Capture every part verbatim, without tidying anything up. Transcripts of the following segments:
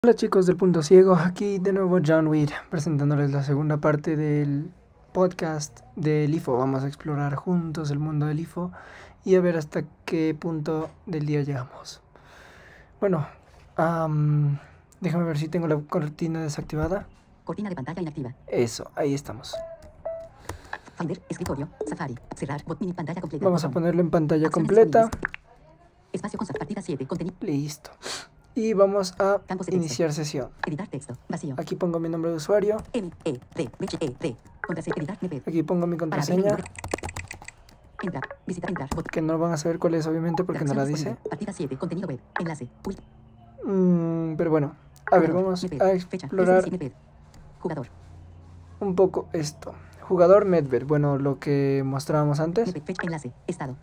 Hola chicos del Punto Ciego, aquí de nuevo John Weed presentándoles la segunda parte del podcast del I F O. Vamos a explorar juntos el mundo del I F O y a ver hasta qué punto del día llegamos. Bueno, um, déjame ver si tengo la cortina desactivada. Cortina de pantalla inactiva. Eso, ahí estamos. Finder, escritorio, Safari, cerrar, bot mini pantalla completa. Vamos a botón. ponerlo en pantalla Acciones completa. disponibles. Espacio con partida siete, contenido. Listo. Y vamos a Campos de texto. iniciar sesión. Editar texto, vacío. Aquí pongo mi nombre de usuario. M, E, D, H, E, D. Contraseña, editar, M P. Aquí pongo mi Para contraseña, abrir el Entrar, visitar, entrar, bot. que no van a saber cuál es obviamente porque no la Acciones dice. disponibles. Partida siete, contenido web, enlace, uy. Mm, pero bueno, a ver, Jugador, vamos Medved, a fecha, explorar S S I, Medved. Jugador, un poco esto. Jugador Medved, bueno, lo que mostrábamos antes. Medved, fecha, enlace, estado.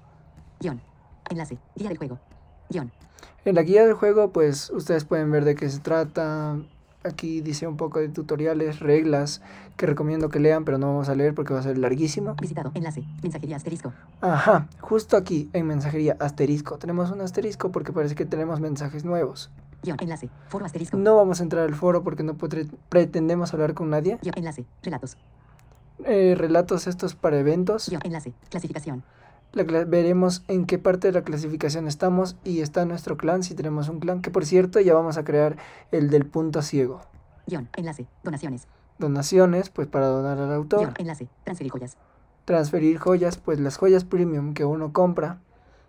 Guión, enlace, guía del juego. Guión, En la guía del juego, pues ustedes pueden ver de qué se trata. Aquí dice un poco de tutoriales, reglas que recomiendo que lean, pero no vamos a leer porque va a ser larguísimo. visitado, enlace, mensajería asterisco. Ajá, justo aquí en mensajería asterisco. Tenemos un asterisco porque parece que tenemos mensajes nuevos. Guión, enlace, foro asterisco. No vamos a entrar al foro porque no pre- pretendemos hablar con nadie. Guión, enlace, relatos. Eh, relatos estos para eventos. Guión, enlace, clasificación. La cla- veremos en qué parte de la clasificación estamos y está nuestro clan, si tenemos un clan, que por cierto ya vamos a crear el del Punto Ciego. Guión, enlace, donaciones. Donaciones, pues para donar al autor. Guión, enlace, transferir joyas. Transferir joyas, pues las joyas premium que uno compra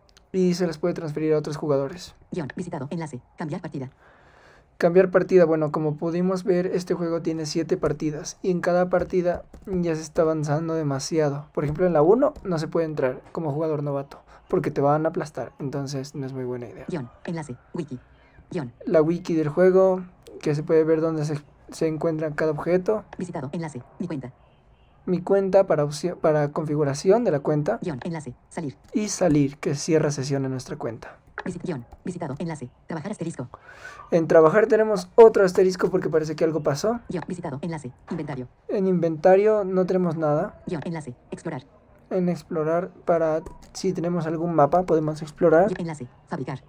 y se las puede transferir a otros jugadores. Guión, visitado, enlace, cambiar partida. Cambiar partida, bueno, como pudimos ver, este juego tiene siete partidas y en cada partida ya se está avanzando demasiado. Por ejemplo, en la uno no se puede entrar como jugador novato porque te van a aplastar, entonces no es muy buena idea. Guión, enlace, wiki. Guión, La wiki del juego, que se puede ver dónde se, se encuentra cada objeto. visitado, enlace, mi cuenta. Mi cuenta para, opción, para configuración de la cuenta. Guión, enlace, salir. Y salir, que cierra sesión en nuestra cuenta. Visit, guión, visitado, enlace, trabajar asterisco. En trabajar tenemos otro asterisco porque parece que algo pasó. Guión, visitado, enlace, inventario. En inventario no tenemos nada. Guión, enlace, explorar. En explorar, para si tenemos algún mapa podemos explorar. Guión, enlace, fabricar.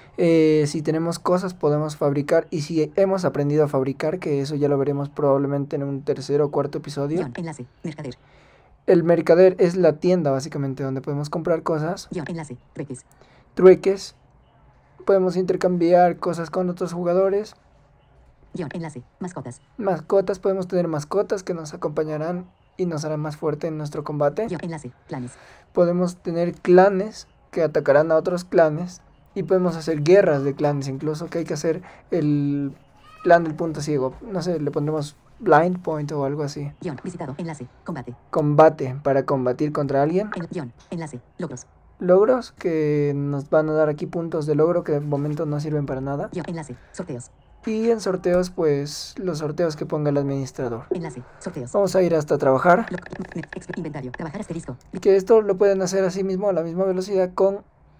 Eh, si tenemos cosas podemos fabricar. Y si hemos aprendido a fabricar, que eso ya lo veremos probablemente en un tercer o cuarto episodio. Guión, enlace, mercader. El mercader es la tienda básicamente donde podemos comprar cosas. Guión, enlace, trueques. Trueques. Podemos intercambiar cosas con otros jugadores. Guión, enlace, mascotas. Mascotas, podemos tener mascotas que nos acompañarán y nos harán más fuerte en nuestro combate. Guión, enlace, planes. Podemos tener clanes que atacarán a otros clanes. Y podemos hacer guerras de clanes, incluso que hay que hacer el plan del Punto Ciego. No sé, le pondremos blind point o algo así. Guión, visitado, enlace, combate. Combate para combatir contra alguien. En, guión, enlace, logros. Logros que nos van a dar aquí puntos de logro que de momento no sirven para nada. Guión, enlace, sorteos. Y en sorteos, pues los sorteos que ponga el administrador. Enlace, sorteos. Vamos a ir hasta trabajar. Lo, me, ex, inventario, trabajar asterisco. Que esto lo pueden hacer así mismo a la misma velocidad con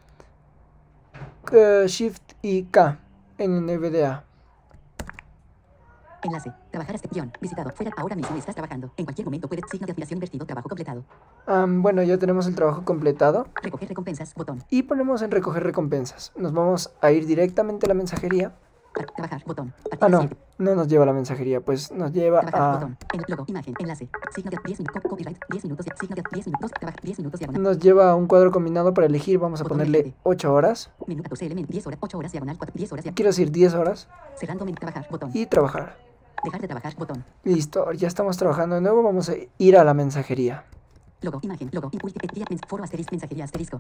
uh, Shift y K en N V D A. Enlace, trabajar este guión, visitado, fuera, ahora mismo estás trabajando. En cualquier momento puedes, signo de admiración invertido, trabajo completado. Um, bueno, ya tenemos el trabajo completado. Recoger recompensas, botón. Y ponemos en recoger recompensas. Nos vamos a ir directamente a la mensajería. Para, trabajar, botón. Partida Ah, no, siete. no nos lleva a la mensajería, pues nos lleva Trabajar, a... botón. En, logo, imagen, enlace. Signo de diez minutos, copyright, diez minutos, signo de diez minutos, trabajar, diez minutos, diagonal. Nos lleva a un cuadro combinado para elegir. Vamos a Botón ponerle elegante. ocho horas. Menú catorce elementos, diez horas, ocho horas, diagonal, cuatro, diez horas, diagonal. Quiero decir diez horas. Cerrando menú, trabajar, botón. Y trabajar. Dejar de trabajar, botón. Listo, ya estamos trabajando de nuevo. Vamos a ir a la mensajería. Logo, imagen, logo, impulse, día, mens, foro, asterisco, mensajería, asterisco.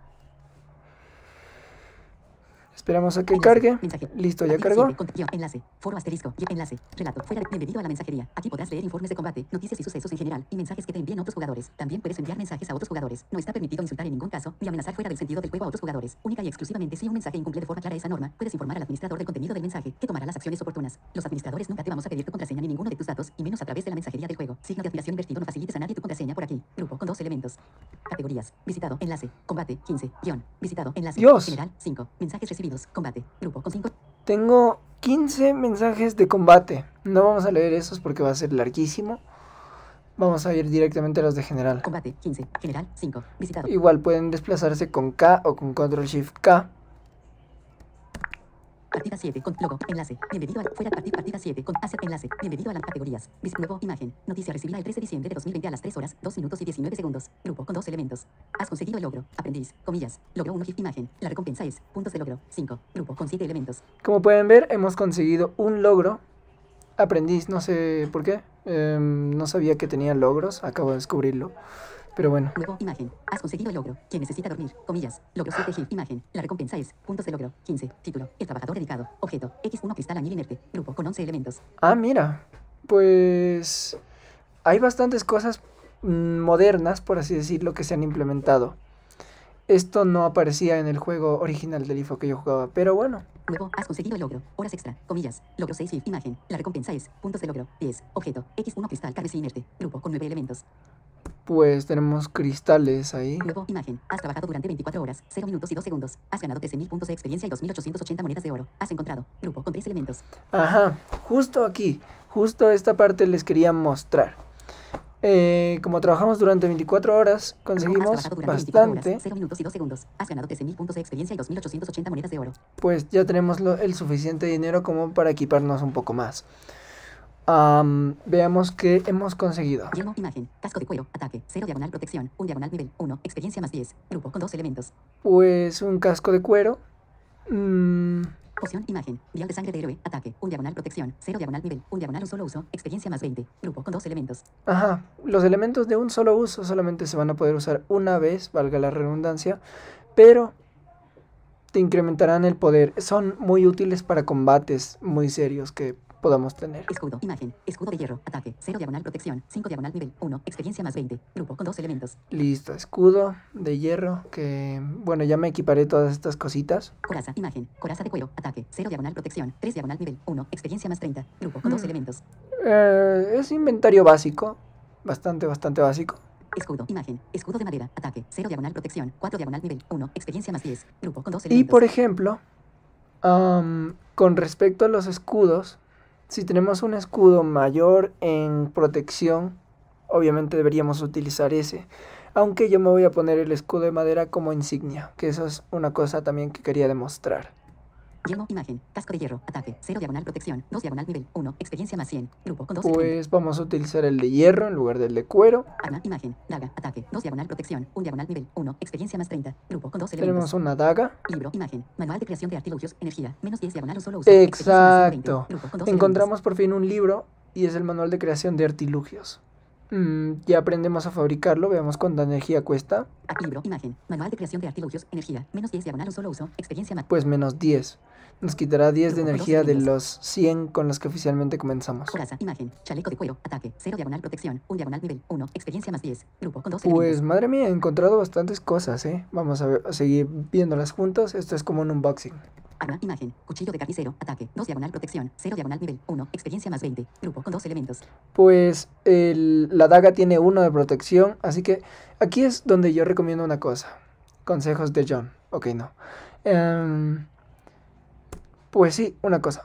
Esperamos a que Enlace, cargue. mensaje. Listo, ya Partida cargó. siete, con- guión, enlace, foro asterisco, guión, enlace, relato, fuera de, bienvenido a la mensajería. Aquí podrás leer informes de combate, noticias y sucesos en general, y mensajes que te envíen otros jugadores. También puedes enviar mensajes a otros jugadores. No está permitido insultar en ningún caso, ni amenazar fuera del sentido del juego a otros jugadores. Única y exclusivamente si un mensaje incumple de forma clara esa norma, puedes informar al administrador del contenido del mensaje, que tomará las acciones oportunas. Los administradores nunca te vamos a pedir tu contraseña ni ninguno de tus datos, y menos a través de la mensajería del juego. Signo de admiración invertido, no facilites a nadie tu contraseña por aquí. Grupo con dos elementos. Categorías. Visitado, enlace, combate, quince, guión. Visitado, enlace, Dios. general, cinco. Mensajes recibidos, combate, grupo con cinco. Tengo quince mensajes de combate. No vamos a leer esos porque va a ser larguísimo. Vamos a ir directamente a los de general. Combate, quince, general, cinco. Visitado. Igual pueden desplazarse con K o con Control Shift K. Partida siete. Con logo. Enlace. Bienvenido a fuera partida partida siete. Con asset enlace. Bienvenido a las categorías. Vis nuevo imagen. Noticia recibida el trece de diciembre de dos mil veinte a las tres horas, dos minutos y diecinueve segundos. Grupo con dos elementos. Has conseguido el logro. Aprendiz. Comillas. Logro uno. Imagen. La recompensa es puntos de logro. cinco. Grupo con siete elementos. Como pueden ver, hemos conseguido un logro. Aprendiz, no sé por qué. Eh, no sabía que tenía logros. Acabo de descubrirlo. Pero bueno. Nuevo imagen. Has conseguido el logro. Quien necesita dormir. Comillas. Logro siete G. Imagen. La recompensa es puntos de logro. quince. Título. El trabajador dedicado. Objeto. equis uno cristal añil inerte. Grupo con once elementos. Ah, mira. Pues hay bastantes cosas mm, modernas, por así decirlo, que se han implementado. Esto no aparecía en el juego original del I F O que yo jugaba, pero bueno. Nuevo, has conseguido el logro. Horas extra. Comillas. Logro seis G. Imagen. La recompensa es puntos de logro. diez. Objeto. equis uno cristal carmesí inerte. Grupo con nueve elementos. Pues tenemos cristales ahí. Nuevo imagen. Has trabajado durante veinticuatro horas, cero minutos y dos segundos. Has ganado trece mil puntos de experiencia y dos mil ochocientos ochenta monedas de oro. Has encontrado. Grupo con tres elementos. Ajá, justo aquí, justo esta parte les quería mostrar. Eh, como trabajamos durante veinticuatro horas, conseguimos bastante. Horas, cero minutos y dos segundos. Has ganado trece mil puntos de experiencia y dos mil ochocientos ochenta monedas de oro. Pues ya tenemos lo, el suficiente dinero como para equiparnos un poco más. Um, veamos qué hemos conseguido. Yelmo, imagen, casco de cuero, ataque, cero diagonal protección, un diagonal nivel uno, experiencia más diez, grupo con dos elementos. Pues un casco de cuero. Mm. Poción, imagen, vial de sangre de héroe, ataque, un diagonal protección, cero diagonal nivel, un diagonal un solo uso, experiencia más veinte, grupo con dos elementos. Ajá, los elementos de un solo uso solamente se van a poder usar una vez, valga la redundancia, pero te incrementarán el poder. Son muy útiles para combates muy serios que podamos tener. Escudo, imagen, escudo de hierro, ataque, cero diagonal protección, cinco diagonal nivel uno, experiencia más veinte, grupo con dos elementos. Listo, escudo de hierro, que bueno, ya me equiparé todas estas cositas. Coraza, imagen, coraza de cuero, ataque, cero diagonal protección, tres diagonal nivel uno, experiencia más treinta, grupo con mm. dos elementos. Eh, es inventario básico, bastante, bastante básico. Escudo, imagen, escudo de madera, ataque, cero diagonal protección, cuatro diagonal nivel uno, experiencia más diez, grupo con dos elementos. Y por ejemplo, um, con respecto a los escudos, si tenemos un escudo mayor en protección, obviamente deberíamos utilizar ese. Aunque yo me voy a poner el escudo de madera como insignia, que eso es una cosa también que quería demostrar. Yelmo, imagen, casco de hierro, ataque, cero diagonal protección, dos diagonal nivel uno, experiencia más cien, grupo con dos Pues elementos. Vamos a utilizar el de hierro en lugar del de cuero. Arma, imagen, daga, ataque, dos diagonal protección, un diagonal nivel uno, experiencia más treinta, grupo con dos elementos. Tenemos una daga. Libro, imagen, manual de creación de artilugios, energía, menos diez diagonal un solo uso. Exacto. veinte, grupo con dos Encontramos elementos. por fin un libro y es el manual de creación de artilugios. Mm, ya aprendemos a fabricarlo, veamos cuánta energía cuesta. Libro, imagen, manual de creación de artilugios, energía, menos diez diagonal un solo uso, experiencia más. Pues menos diez. Nos quitará diez de Grupo con dos energía de elementos. los cien con los que oficialmente comenzamos. Coraza, imagen, chaleco de cuero, ataque, cero diagonal protección, un diagonal nivel uno, experiencia más diez, grupo con dos Pues elementos. madre mía, he encontrado bastantes cosas, ¿eh? Vamos a, ver- a seguir viéndolas juntos. Esto es como un unboxing. Arma, imagen, cuchillo de carnicero, ataque, dos diagonal protección, cero diagonal nivel uno, experiencia más veinte, grupo con dos elementos. Pues el- la daga tiene uno de protección, así que aquí es donde yo recomiendo una cosa. Consejos de John. Ok, no. Em, pues sí, una cosa.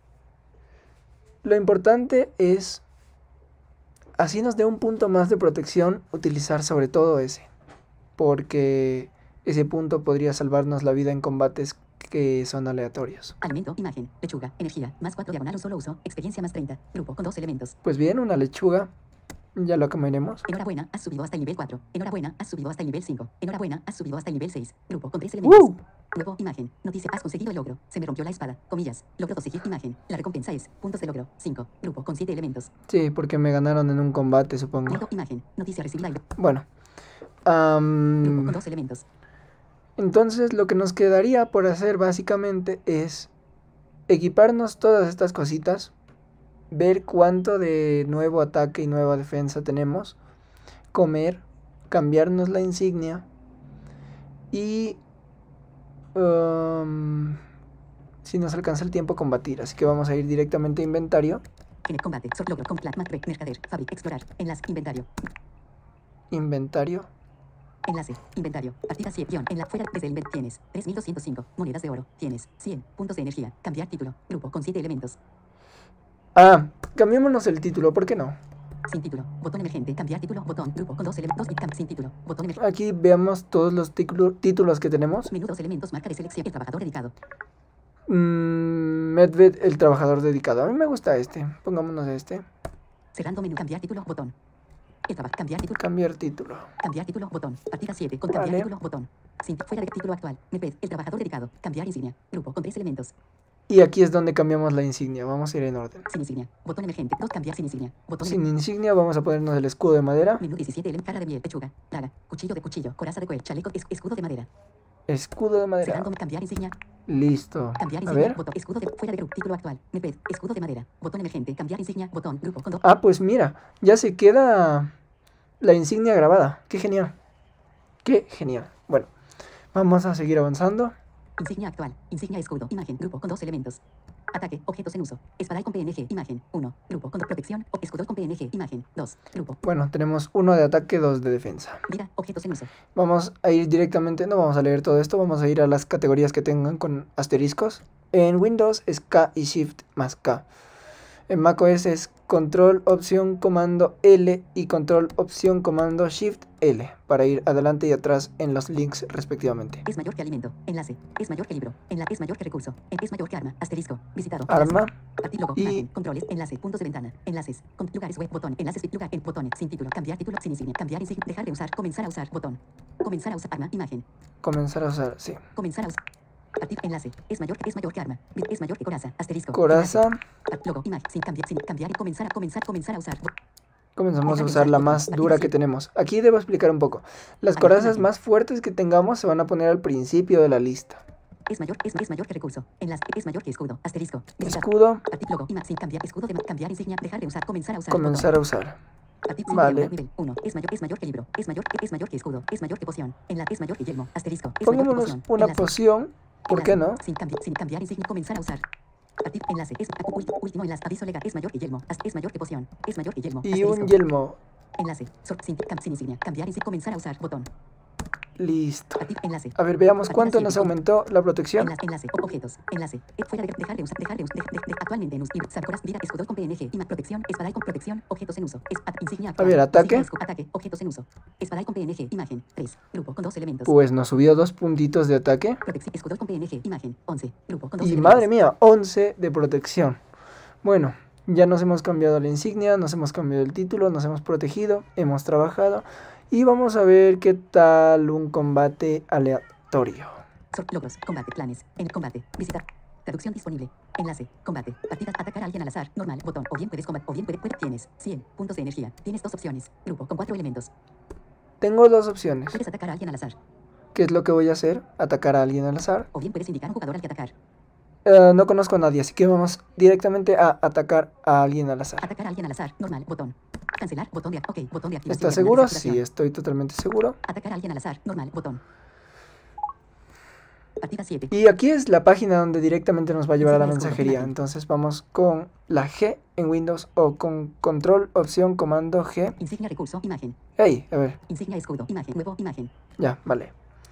Lo importante es, así nos dé un punto más de protección, utilizar sobre todo ese. Porque ese punto podría salvarnos la vida en combates que son aleatorios. Alimento, imagen, lechuga, energía, más cuatro diagonal un solo uso, experiencia más treinta, grupo con dos elementos. Pues bien, una lechuga. Ya lo comeremos. Enhorabuena, has subido hasta el nivel cuatro. Enhorabuena, has subido hasta el nivel cinco. Enhorabuena, has subido hasta el nivel seis. Grupo con tres elementos. ¡Woo! Nuevo, imagen, noticia, has conseguido el logro. Se me rompió la espada, comillas. Logro doce G, imagen. La recompensa es puntos de logro, cinco. Grupo con siete elementos. Sí, porque me ganaron en un combate, supongo. Nuevo, imagen, noticia recibida. y- Bueno. Grupo am, con dos elementos. entonces lo que nos quedaría por hacer básicamente es equiparnos todas estas cositas, ver cuánto de nuevo ataque y nueva defensa tenemos, comer, cambiarnos la insignia y um, si nos alcanza el tiempo combatir. Así que vamos a ir directamente a inventario. En el combate, sort logro, complat, macre, mercader, fabric, explorar, enlace, inventario. Inventario. Enlace, inventario, partida siete, guión, en la fuera, desde el inventario, tienes tres mil doscientos cinco, monedas de oro, tienes cien, puntos de energía, cambiar título, grupo con siete elementos, Ah, cambiémonos el título, ¿por qué no? sin título, botón emergente, cambiar título, botón, grupo con dos elementos, dos, sin título, botón emergente, Aquí veamos todos los título- títulos que tenemos. menú dos elementos, marca de selección, el trabajador dedicado, Mm, Medved, el trabajador dedicado. A mí me gusta este. Pongámonos este. Cerrando menú. Cambiar título. Botón. El trabajo. Cambiar título. Cambiar título. Cambiar título. Botón. Partida siete. Con cambiar Vale. título. Botón. Sin, fuera de título actual. Medved, el trabajador dedicado. Cambiar insignia. Grupo con tres elementos. Y aquí es donde cambiamos la insignia. Vamos a ir en orden. Sin insignia. Botón emergente. Dos. Cambiar sin insignia. Botón Sin insignia vamos a ponernos el escudo de madera. Menú diecisiete. Elem. Cara de miel. Pechuga. Daga. Cuchillo de cuchillo. Coraza de cuero. Chaleco. Es, escudo de madera. Escudo de madera. Cerrando. Cambiar insignia. Listo. Cambiar A insignia. ver. Botón. Escudo de fuera de grupo. Título actual. Medved. Escudo de madera. Botón emergente. Cambiar insignia. Botón. Grupo con dos. Ah, pues mira. Ya se queda la insignia grabada. Qué genial. Qué genial. Bueno. Vamos a seguir avanzando. Insignia actual. Insignia escudo. Imagen. Grupo con dos elementos. Ataque. Objetos en uso. Espada con P N G. Imagen. uno. Grupo con protección. O escudo con P N G. Imagen. dos. Grupo. Bueno, tenemos uno de ataque, dos de defensa. Vida. Objetos en uso. Vamos a ir directamente, no vamos a leer todo esto, vamos a ir a las categorías que tengan con asteriscos. En Windows es K y Shift más K. En macOS es Control, Opción, Comando L y Control, Opción, Comando Shift L para ir adelante y atrás en los links respectivamente. Es mayor que alimento. Enlace. Es mayor que libro. Enlace. Es mayor que recurso. Es mayor que arma. Asterisco. Visitado. Arma. Partir logo. Y- Imagen. Controles. Enlace. Puntos de ventana. Enlaces. Con lugares web. Botón. Enlaces. Lugar. En botones. Sin título. Cambiar título. Sin insignia. Cambiar insignia. Dejar de usar. Comenzar a usar. Botón. Comenzar a usar. Arma. Imagen. Comenzar a usar, sí. Comenzar a usar. Partir. Enlace. Es mayor que es mayor que arma. Es mayor que coraza. Asterisco. Coraza. Enlace. Part- Logo. Imagen. Sin cambiar. Sin cambiar. Comenzar a comenzar. Comenzar a usar. Bo- Comenzamos a usar la más dura que tenemos. Aquí debo explicar un poco. Las corazas más fuertes que tengamos se van a poner al principio de la lista. Es mayor. Es, es mayor que recurso. Enlace. Es mayor que escudo. Asterisco. Visitar. Escudo, Partir. Logo. Imagen. Sin cambiar. Escudo de ma- cambiar insignia. Dejar de usar. Comenzar a usar. comenzar a usar. Partir sin Vale. nivel uno. Es mayor, es mayor que libro. Es mayor que es mayor que escudo. Es mayor que poción. En la es mayor que yelmo. Asterisco. Es mayor que Pongámonos poción. una Enlace. poción, ¿por qué Enlace. no? Sin cambiar, sin cambiar insignia. Comenzar a usar. Partir. Enlace. Es ul- último enlace. Aviso legal. Es mayor que yelmo. As- Es mayor que poción. Es mayor que yelmo. Y un Asterisco. yelmo. Enlace. Sor- sin, cam- sin insignia. Cambiar insignia. Comenzar a usar. Botón. Listo. Partir. Enlace. A ver, veamos Partida cuánto siete. nos aumentó la protección. Enlace, enlace, o- objetos, enlace, eh, fuera de dejar de usar, dejar de usar, de- de- de- actualmente en uso, Sarcoras, vida, escudo con P N G, ima, protección, espada con protección, objetos en uso, es, at- insignia actual, ver, ataque. insignia, escu- ataque, objetos en uso, espada con P N G, imagen, tres, grupo con dos elementos, Pues nos subió dos puntitos de ataque. protección, escudo con P N G, imagen, once, grupo con dos Y elementos, madre mía, once de protección. Bueno, ya nos hemos cambiado la insignia, nos hemos cambiado el título, nos hemos protegido, hemos trabajado. Y vamos a ver qué tal un combate aleatorio. Sor- logros, combate, planes, en combate, visitar, traducción disponible, enlace, combate, partida, atacar a alguien al azar, normal, botón, o bien puedes combatir, o bien puedes, puedes, tienes cien puntos de energía, tienes dos opciones, grupo con cuatro elementos, Tengo dos opciones. puedes atacar a alguien al azar, ¿Qué es lo que voy a hacer? Atacar a alguien al azar. o bien puedes indicar a un jugador al que atacar, Eh, no conozco a nadie, así que vamos directamente a atacar a alguien al azar. atacar a alguien al azar, normal, botón, cancelar, botón de, ok, botón de activación. ¿Estás diagonal, seguro? saturación. Sí, estoy totalmente seguro. Atacar a alguien al azar, normal, botón. Partida siete. Y aquí es la página donde directamente nos va a llevar a la Insignia, escudo, mensajería. imagen. Entonces vamos con la G en Windows o con control, opción, comando G. Insignia, recurso, imagen. Hey, a ver, Insignia, escudo, imagen, nuevo, imagen. ya, vale.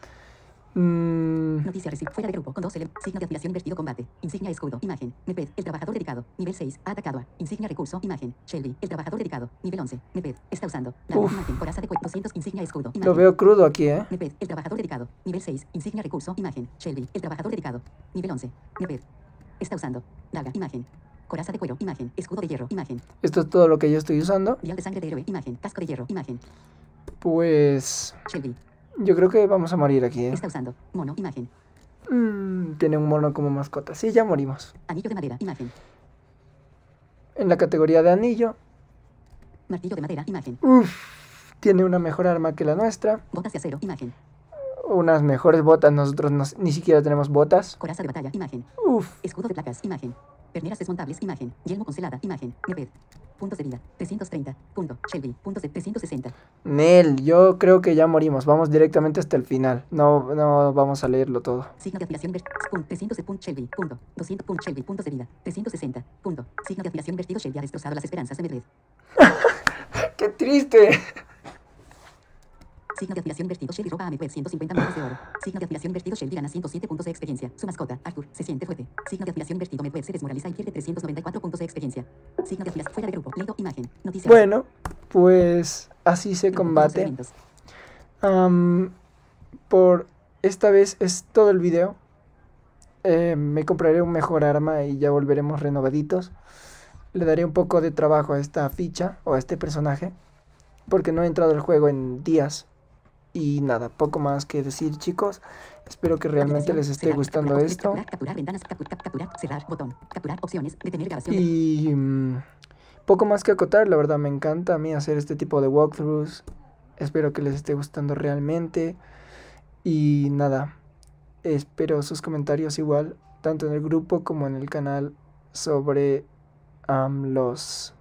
Mm, Noticia recibida fuera de grupo con dos elementos. Signo de afiliación invertido combate. Insignia, escudo, imagen. Medved, el trabajador dedicado. Nivel seis. Ha atacado a. Insignia, recurso, imagen. Shelby, el trabajador dedicado. Nivel once. Medved, está usando. La Uf. imagen, coraza de cuello. doscientos. Insignia, escudo, imagen. lo veo crudo aquí, ¿eh? Medved, el trabajador dedicado. Nivel seis. Insignia, recurso, imagen. Shelby, el trabajador dedicado. Nivel once. Medved, está usando. Daga, imagen. Coraza de cuero, imagen. Escudo de hierro, imagen. Esto es todo lo que yo estoy usando. Vial de sangre de héroe, imagen. Casco de hierro, imagen. Pues Shelby, yo creo que vamos a morir aquí, ¿eh? está usando. Mono, imagen. Mm, tiene un mono como mascota. Sí, ya morimos. Anillo de madera, imagen. En la categoría de anillo, Martillo de madera, imagen. uff, tiene una mejor arma que la nuestra. Botas de acero, imagen. Unas mejores botas. Nosotros no- ni siquiera tenemos botas. Coraza de batalla, imagen. Uff, Escudo de placas, imagen. Perneras desmontables, imagen. Yelmo concelada, imagen. Medved. Puntos de vida, trescientos treinta. Punto. Shelby, puntos de trescientos sesenta. Nel, yo creo que ya morimos. Vamos directamente hasta el final. No, no vamos a leerlo todo. Signo de afiliación ver- punto. trescientos de punto Shelby, punto. doscientos punto Shelby, puntos de vida, trescientos sesenta. Punto. Signo de afiliación vertido Shelby ha destrozado las esperanzas de Medved. ¡Qué triste! Signo de afiliación vertido Shelby roba a Medved ciento cincuenta millones de oro. Signo de afiliación vertido Shelby gana ciento siete puntos de experiencia. Su mascota, Arthur, se siente fuerte. Signo de afiliación vertido Medved se desmoraliza y pierde trescientos noventa y cuatro puntos de experiencia. Signo de afiliación fuera de grupo. Leído, imagen. Noticias. Bueno, pues así se Grupo con dos combate. elementos. Am, por esta vez es todo el video. eh, me compraré un mejor arma y ya volveremos renovaditos. Le daré un poco de trabajo a esta ficha o a este personaje, porque no he entrado al juego en días. Y nada, poco más que decir, chicos. Espero que realmente les esté gustando esto. Capturar, capturar ventanas, capturar, capturar, cerrar, botón, capturar opciones, detener grabación. Y mm, poco más que acotar, la verdad me encanta a mí hacer este tipo de walkthroughs. Espero que les esté gustando realmente. Y nada, espero sus comentarios igual, tanto en el grupo como en el canal, sobre um, los...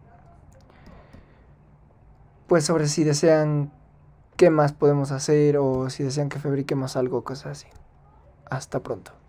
Pues sobre si desean qué más podemos hacer o si desean que fabriquemos algo, cosas así. Hasta pronto.